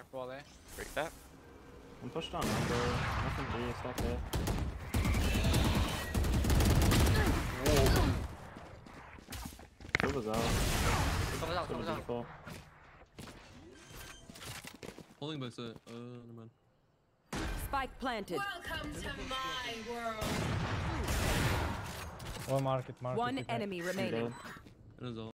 Wall A. Break that. I'm pushed on number. Nothing B, stack it. It was out. Comes out. Default. Holding by set. Never mind. Spike planted. Welcome to my world. One market. One enemy remaining. It is all.